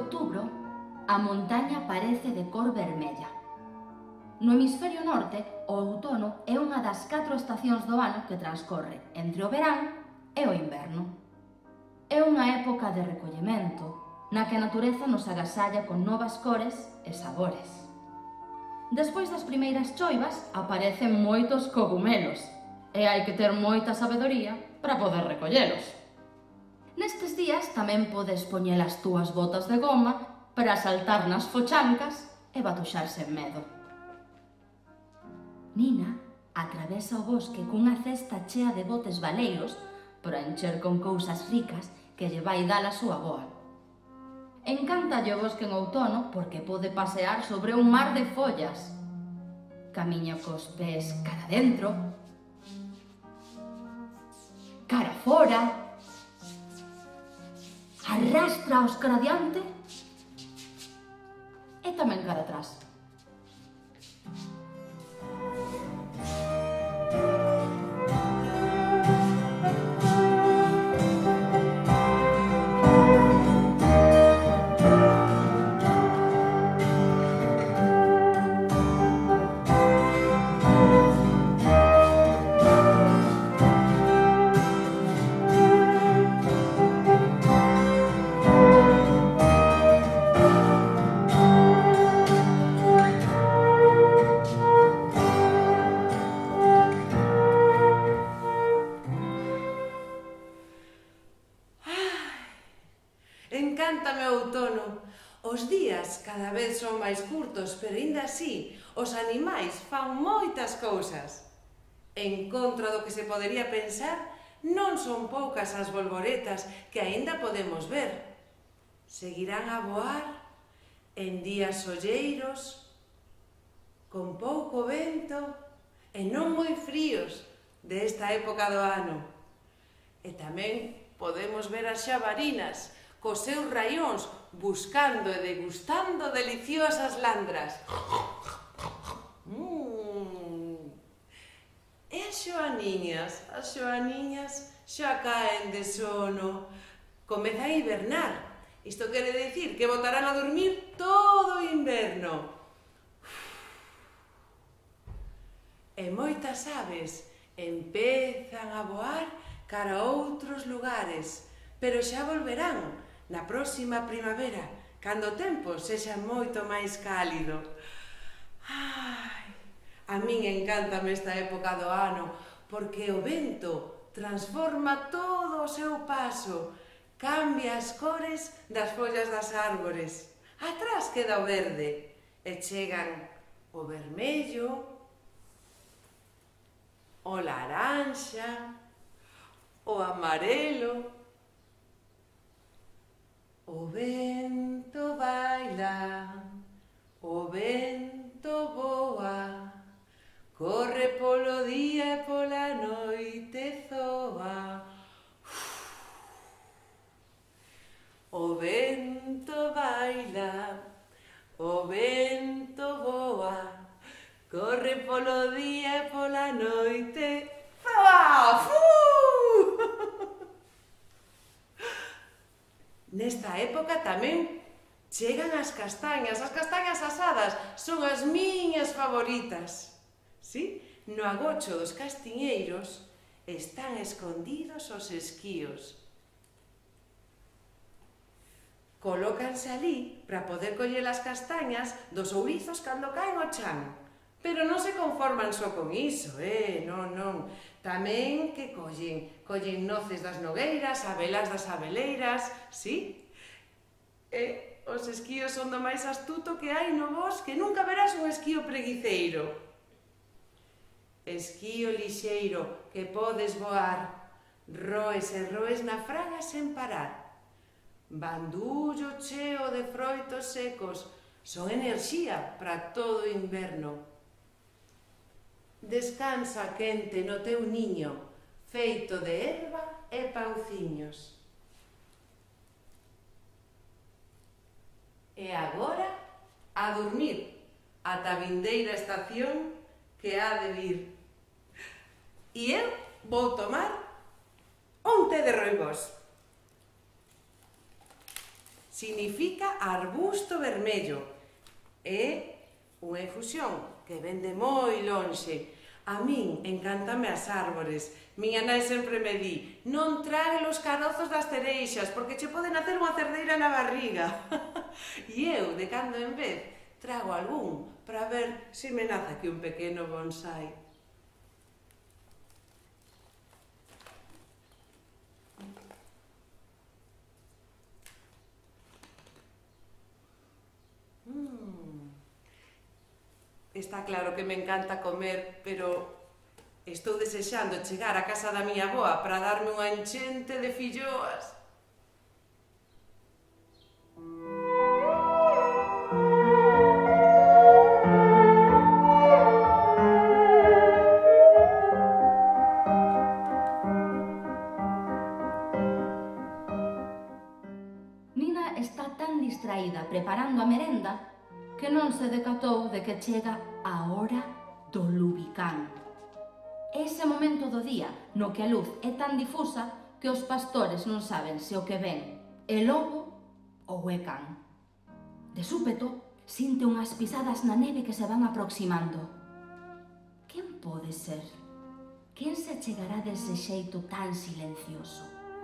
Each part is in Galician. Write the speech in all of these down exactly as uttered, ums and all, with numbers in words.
outubro, a montaña aparece de cor vermella. No hemisferio norte, o outono é unha das catro estacións do ano que transcorre entre o verán e o inverno. É unha época de recollemento, na que a natureza nos agasalla con novas cores e sabores. Despois das primeiras choivas aparecen moitos cogumelos, e hai que ter moita sabedoría para poder recollelos. Nestes días tamén podes poñer as túas botas de goma para saltar nas fochancas e batuxar sen medo. Nina atravesa o bosque cunha cesta chea de botes baleiros para encher con cousas ricas que lle vai dar a súa avoa. Encántalle o bosque en outono porque pode pasear sobre un mar de follas. Camiña cos pés cara dentro, cara fora, arrastra os cara diante e tamén cara atrás. Encántame o outono. Os días cada vez son máis curtos, pero aínda así os animais fan moitas cousas. En contra do que se podería pensar, non son poucas as bolboretas que aínda podemos ver. Seguirán a voar en días solleiros, con pouco vento e non moi fríos desta época do ano. E tamén podemos ver as xabarinas cos seus raións buscando e degustando deliciosas landras. Mm. E as xoaniñas, as xoaniñas xa caen de sono. Comeza a hibernar. Isto quere dicir que botarán a dormir todo o inverno. E moitas aves empezan a voar cara a outros lugares, pero xa volverán na próxima primavera, cando o tempo sexa moito máis cálido. Ai, a min encántame esta época do ano, porque o vento transforma todo o seu paso, cambia as cores das follas das árbores. Atrás queda o verde, e chegan o vermello, o laranxa, o amarelo. O vento baila, o vento voa, corre polo día e pola noite zoa. O vento baila, o vento voa, corre polo día e pola noite zoa. Nesta época tamén chegan as castañas. As castañas asadas son as miñas favoritas. Sí? No agocho dos castiñeiros están escondidos os esquíos. Colócanse ali para poder coller as castañas dos ourizos cando caen ao chan. Pero non se conforman só con iso, eh? Non, non. Tamén que collen, collen noces das nogueiras, abelas das abeleiras, sí? E os esquíos son do máis astuto que hai no bosque, nunca verás un esquío preguiceiro. Esquío lixeiro, que podes voar, roes e roes na fraga sen parar. Bandullo cheo de froitos secos, son enerxía para todo o inverno. Descansa quente no teu niño, feito de erva e pauciños. E agora, a dormir, ata a vindeira estación que ha de vir. E eu vou tomar un té de roibos. significa arbusto vermello. É unha efusión que ven de moi lonxe. A min encántame as árbores. Miña nai sempre me di: non trague os carozos das cereixas porque che poden hacer unha cerdeira na barriga. E eu, de cando en vez, trago algún para ver se me nace aquí un pequeno bonsai. Está claro que me encanta comer, pero estou desexando chegar á casa da miña avoa para darme unha enchente de filloas. Nina está tan distraída preparando a merenda que non se decatou de que chega a hora do lubicán. Ese momento do día no que a luz é tan difusa que os pastores non saben se o que ven é lobo ou é can. De súpeto, sinte unhas pisadas na neve que se van aproximando. Quen pode ser? Quen se chegará dese xeito tan silencioso?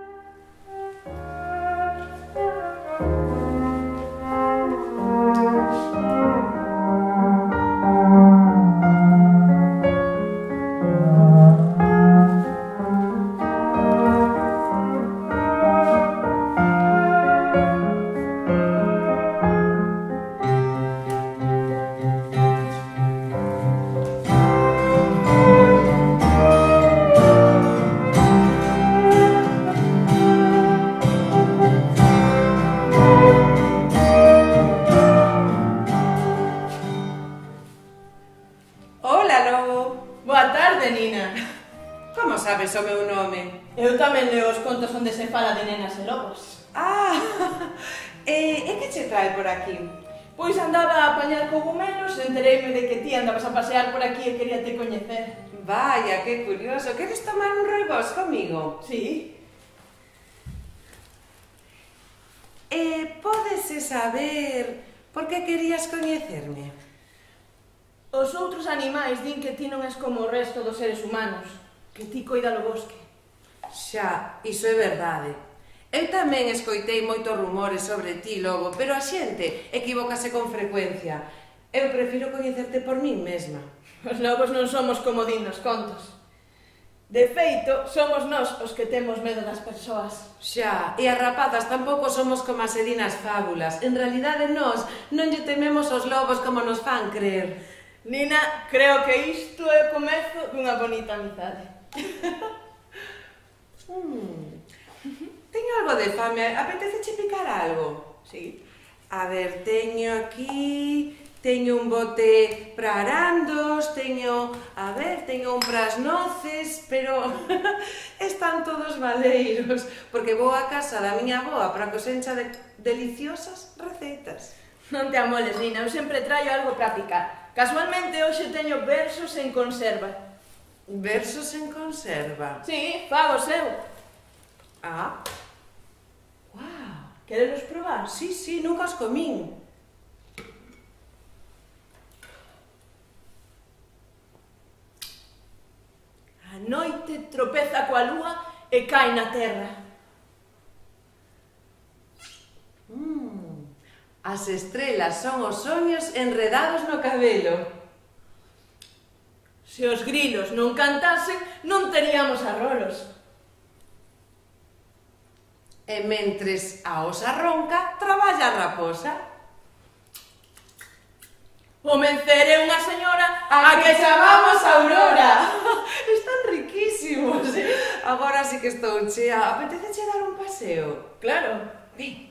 O meu nome. Eu tamén leo os contos onde se fala de nenas e lobos. Ah, e, e que che trae por aquí? Pois andaba a apañar cogumelos, entereime de que ti andabas a pasear por aquí e quería te coñecer. Vaya, que curioso. Queres tomar un roibós comigo? Sí. E pódese saber por que querías coñecerme? Os outros animais din que ti non és como o resto dos seres humanos, que ti coida do bosque. Xa, iso é verdade. Eu tamén escoitei moitos rumores sobre ti, lobo, pero a xente equivócase con frecuencia. Eu prefiro coñecerte por min mesma. Os lobos non somos como din nos contos. De feito, somos nós os que temos medo das persoas. Xa, e as rapazas tampouco somos como as edinas fábulas. En realidade, nós non lle tememos aos lobos como nos fan creer. Nina, creo que isto é o comezo dunha bonita amizade. hmm. Teño algo de fame, apeteceche picar algo? Sí. A ver, teño aquí, teño un bote para arandos, teño, a ver, teño un pras noces, pero están todos valeiros, porque vou a casa da miña avoa para que os encha de deliciosas receitas. Non te amoles, Nina, eu sempre traio algo para picar. Casualmente, hoxe teño versos en conserva. Versos en conserva? Sí, fagos eu. Ah. Guau. Querelos probar? Sí, sí, nunca os comín. A noite tropeza coa lúa e cae na terra. Mm. As estrelas son os soños enredados no cabelo. Se os grilos non cantasen, non teríamos arrolos. E mentres a osa ronca, traballa a raposa. O mencer é unha señora a que chamamos Aurora. Están riquísimos. Agora sí que estou chea. Apeteceche dar un paseo? Claro. Ven.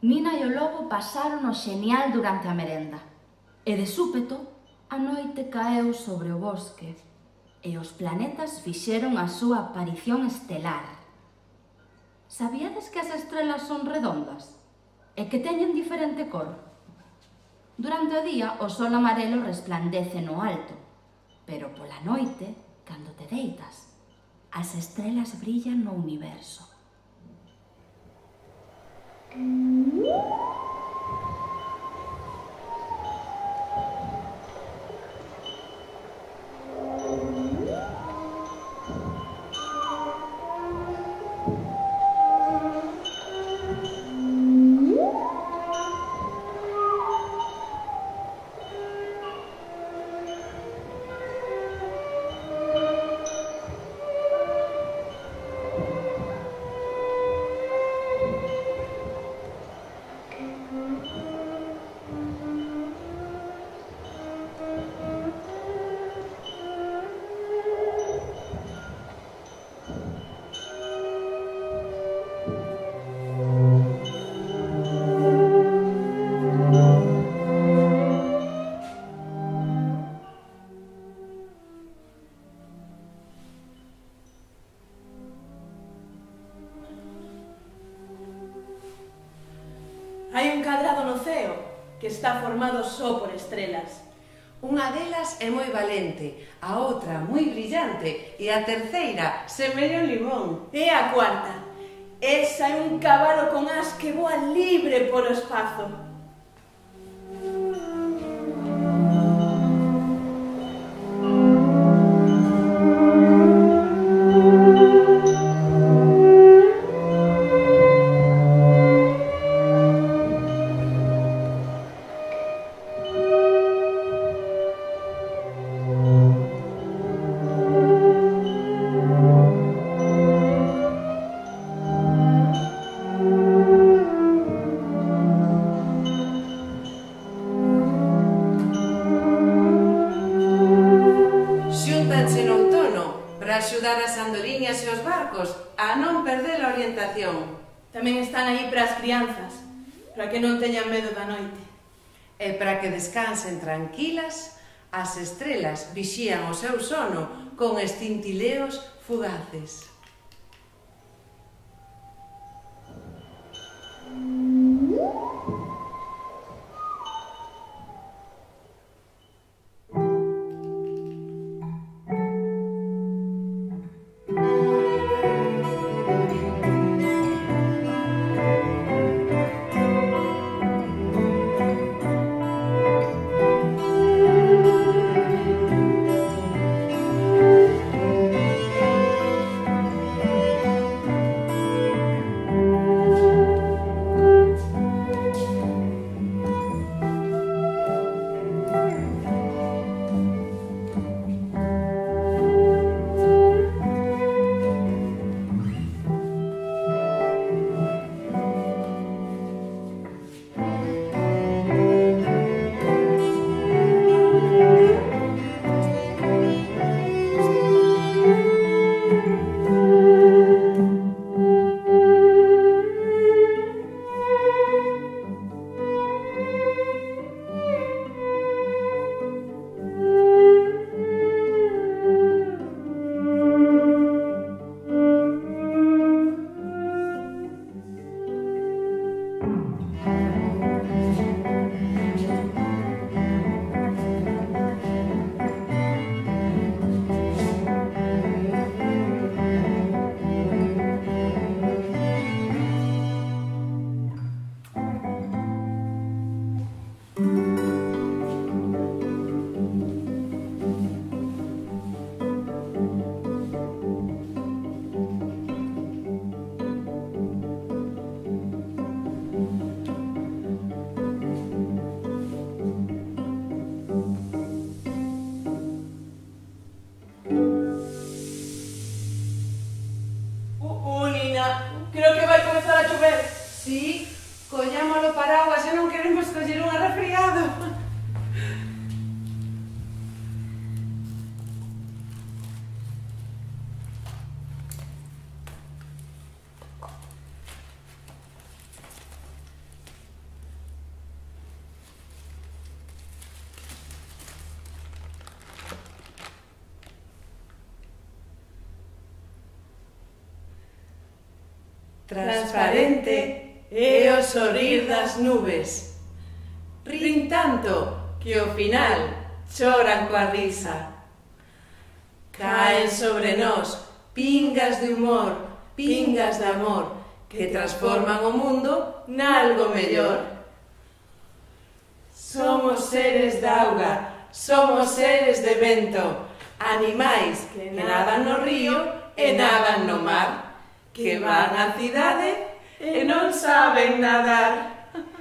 Nina e o lobo pasaron o xenial durante a merenda. E de súpeto, a noite caeu sobre o bosque e os planetas fixeron a súa aparición estelar. Sabíades que as estrelas son redondas e que teñen diferente cor? Durante o día, o sol amarelo resplandece no alto, pero pola noite, cando te deitas, as estrelas brillan no universo. Hai un cadrado no ceo que está formado só por estrelas. Unha delas é moi valente, a outra moi brillante e a terceira semella un limón. E a cuarta, esa é un cabalo con as que voa libre polo espazo. Axudar as andoriñas e os barcos a non perder a orientación. Tamén están aí para as crianzas, para que non teñan medo da noite. E para que descansen tranquilas, as estrelas vixían o seu sono con escintileos fugaces. Transparente é o sorir das nubes. Rin tanto que ao final choran coa risa. Caen sobre nós pingas de humor, pingas de amor, que transforman o mundo nalgo mellor. Somos seres de auga, somos seres de vento, animais que nadan no río e nadan no mar, que van á cidade e non saben nadar.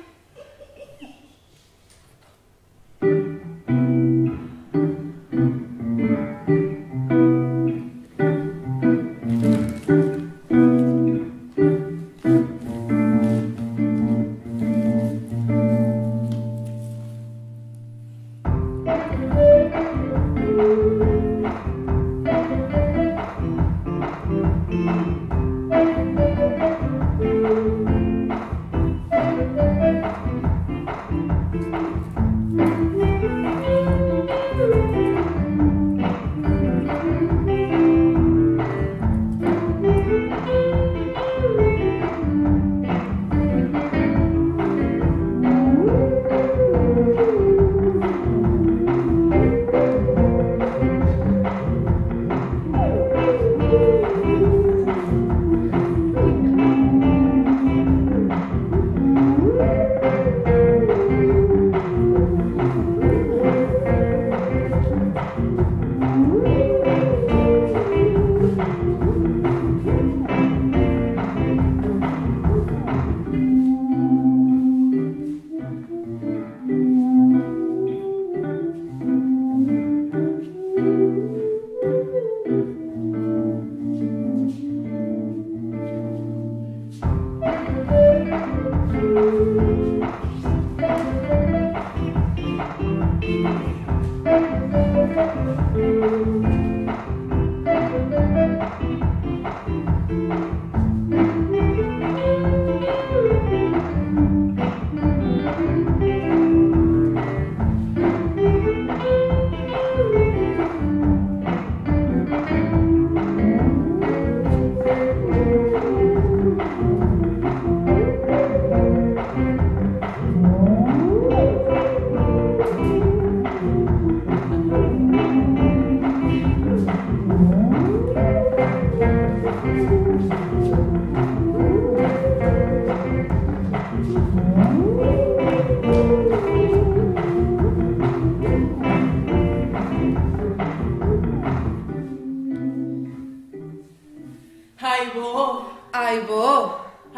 Aibo, Aibo,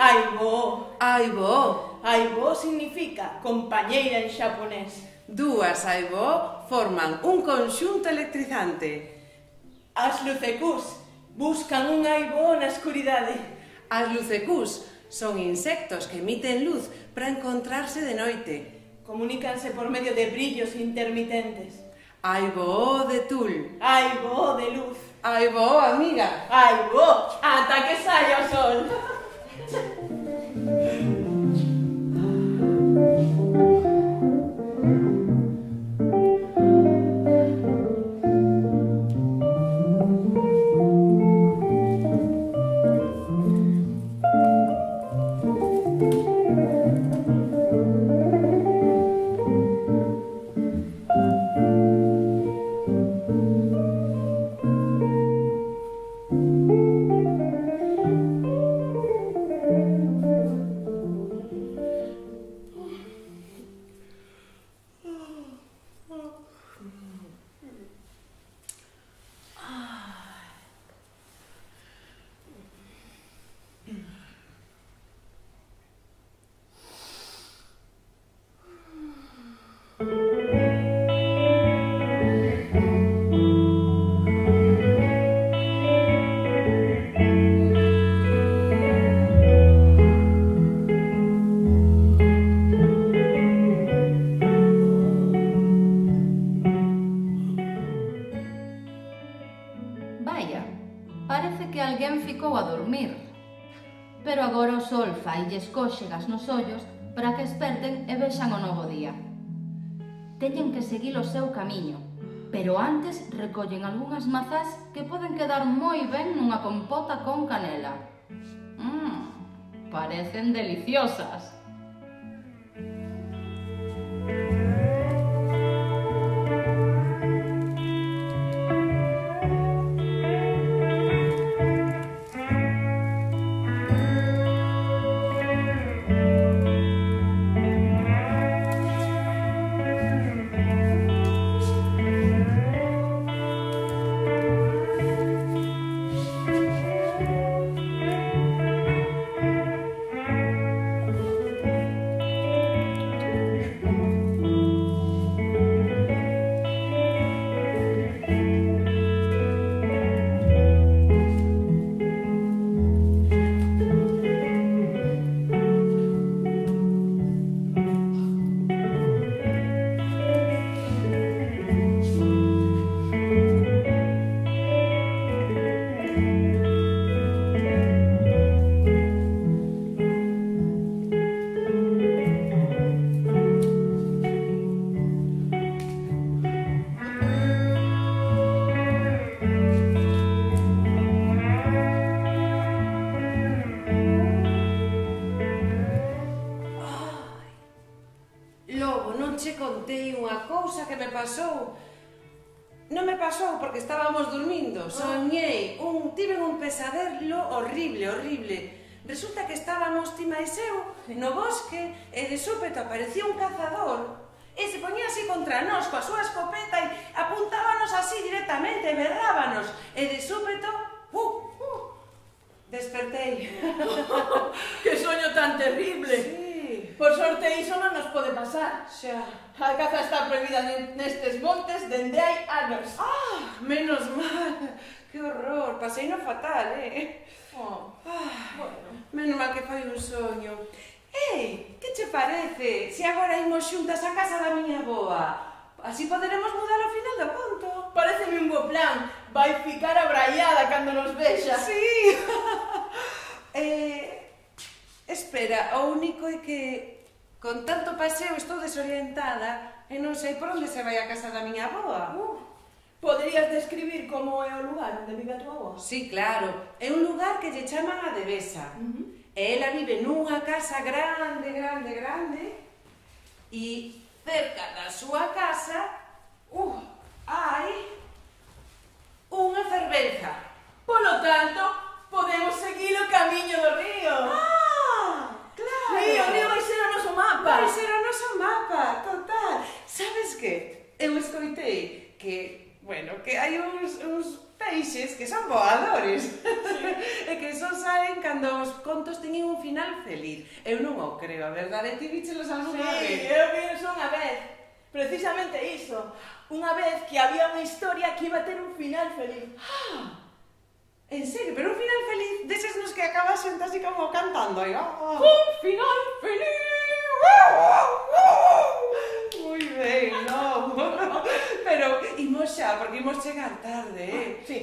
aibo. aibo. Aibo significa compañeira en xaponés. Dúas aibo forman un conxunto electrizante. As lucecús buscan un aibo na escuridade. As lucecús son insectos que emiten luz para encontrarse de noite. Comunícanse por medio de brillos intermitentes. Aibo de tul. Aibo de luz. Aibo, amiga. Aibo, ata que saia o sol. Vaya, parece que alguén ficou a dormir. Pero agora o sol failles cóxegas nos ollos para que esperten e vexan o novo día. Teñen que seguir o seu camiño, pero antes recollen algunhas mazás que poden quedar moi ben nunha compota con canela. Mmm... parecen deliciosas. Que me pasou. Non me pasou porque estábamos dormindo. Soñei, un, tive un pesadelo horrible, horrible. Resulta que estábamos ti máis eu no bosque e de súpeto aparecía un cazador e se poñía así contra nós coa súa escopeta e apuntábanos así directamente, berrábanos e de súpeto, uh, uh, despertei. Que soño tan terrible. Sí. Por sorte iso non nos pode pasar. Xa. A caza está prohibida nestes montes dende hai anos. Ah, menos mal. Que horror, pasei no fatal, eh? Oh, ah, bueno. Menos mal que foi un soño. Ei, que che parece se agora imos xuntas a casa da miña boa? Así poderemos mudar ao final do conto. Pareceme un bo plan. Vai ficar abraiada cando nos vexa. Sí. eh, espera, o único é que con tanto paseo estou desorientada e non sei por onde se vai a casa da miña avoa. Uh, poderías describir como é o lugar onde vive a tua avoa? Sí, claro. É un lugar que lle chaman a Devesa. Uh -huh. E ela vive nunha casa grande, grande, grande e cerca da súa casa uh, hai unha fervenza. Polo tanto, podemos seguir o camiño do río. Ah, claro. Sí, o río vai ser o noso mapa. Vai ser o noso mapa, total. Sabes que? Eu escoitei que, bueno, que hai uns, uns peixes que son voadores. Sí. E que só saen cando os contos teñen un final feliz. Eu non o creo, a verdade? Ti víchelos alguna sí, vez? Sí, eu vi eso unha vez. Precisamente iso. Unha vez que había unha historia que iba a ter un final feliz. Ah, en serio? Pero un final feliz deses nos que acabas xente así como cantando aí. Oh, un final feliz. Moi ben, no. Pero imos xa, porque imos chegar tarde, eh? Sí.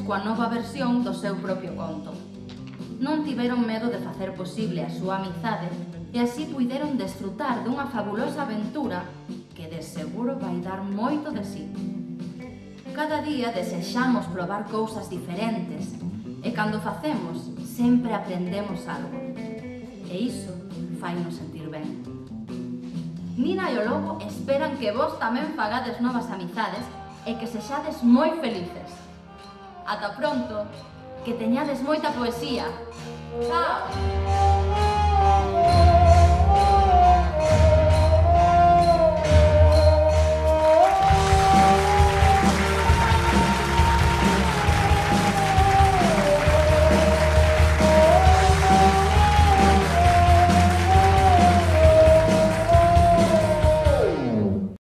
coa nova versión do seu propio conto. Non tiveron medo de facer posible a súa amizade e así puideron desfrutar dunha fabulosa aventura que de seguro vai dar moito de sí. Cada día desexamos probar cousas diferentes e cando facemos sempre aprendemos algo. E iso fainos sentir ben. Nina e o lobo esperan que vos tamén fagades novas amizades e que sexades moi felices. Ata pronto, que teñades moita poesía. Chao!